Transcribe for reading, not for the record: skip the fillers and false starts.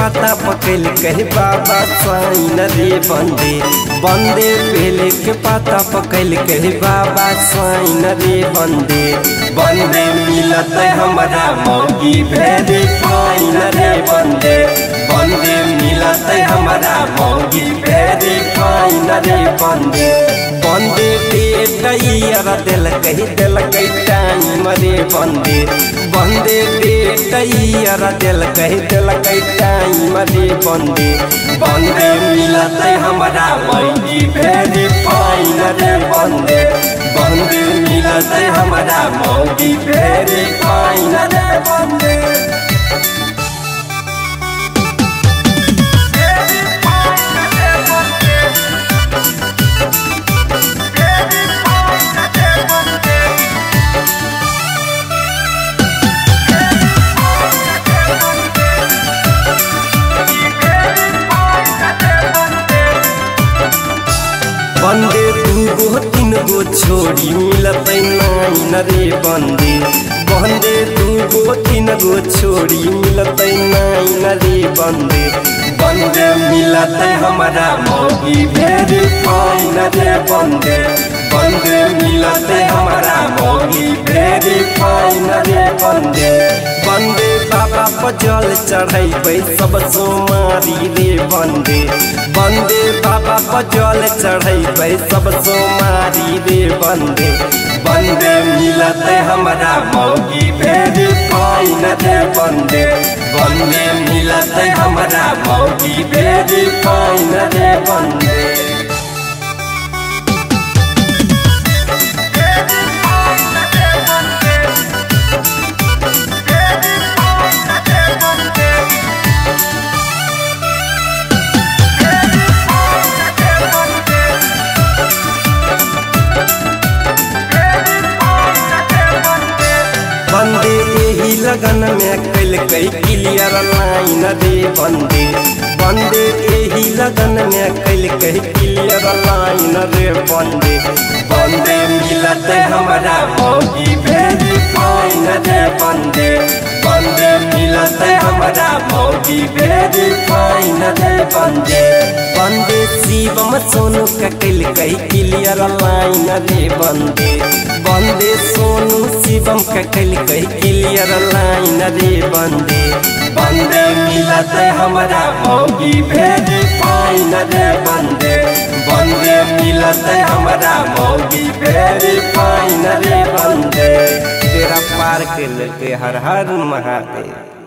पाता पकल कहे बाबा साइन रे बंदे बंदे बेले के पाता पकल कहे बाबा साइन रे बंदे बंदे मिलत हमारा मौगी भेरे फाइन रे बंदे बंदे मिलत हमारा मौगी भेरे फाइन रे बंदे बंदे डेटैया दिल कही टाइम रे बंदे बंदे डेटैया दिल कही टाइम रे बंदे बंदे मिलत हमारा मौगी भेरे फाइन रे बंदे बंदे मिलत हमारा मौगी भेरे फाइन रे बंदे बंदे दूगो तीन गो छोड़ी मिलत नाइन रे बंदे बंदे दूगो तीन गो छोड़ी मिलत नाइन रे बंदे बंदे मिलत हमारा मौगी भेरे फाइन रे बंदे बंदे मिलत हमारा मौगी भेरे फाइन रे बंदे बंदे बाबा पर जल चढ़ैबै सब सोमारी रे बंदे बंदे बाबा पर जल चढ़ैबै सब सोमारी रे बंदे बंदे मिलत हमारा मौगी भेरे फाइन रे बंदे बंदे मिलत हमारा मौगी भेरे फाइन रे बंदे बंदे यही लगन में कल कई क्लियर लाइन रे बंदे बंदे यही लगन में कल कई क्लियर लाइन रे बंदे बंदे मिलत हमारा मौगी भेरे फाइन रे बंदे बंदे मिलत हमारा मौगी भेरे फाइन रे बंदे बंदे शिवम सोनू का कल कई क्लियर लाइन रे बंदे बंदे सोनू शिवम का कल कही क्लियर लाइन रे बंदे बंदे मिलत हमारा मौगी भेरे फाइन रे बंदे बंदे मिलत हमारा मौगी भेरे फाइन रे बंदे तेरा पार के लेके हर हर महादेव।